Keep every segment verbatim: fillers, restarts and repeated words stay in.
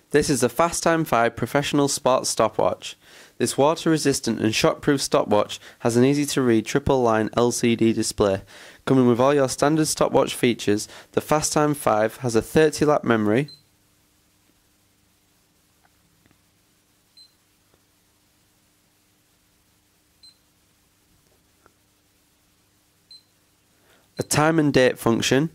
This is the Fastime five Professional Sports Stopwatch. This water-resistant and shockproof stopwatch has an easy-to-read triple-line L C D display. Coming with all your standard stopwatch features, the Fastime five has a thirty lap memory, a time and date function,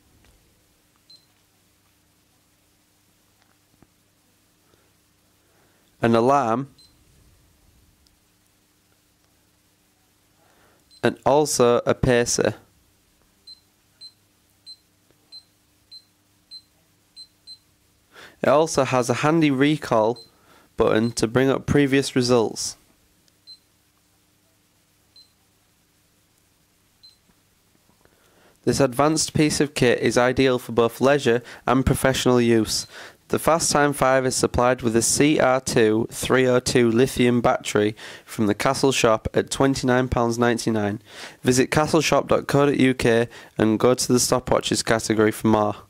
an alarm, and also a pacer. It also has a handy recall button to bring up previous results. This advanced piece of kit is ideal for both leisure and professional use. The Fastime five is supplied with a C R two three oh two lithium battery from the Castle Shop at twenty-nine pounds ninety-nine. Visit castle shop dot co dot U K and go to the stopwatches category for more.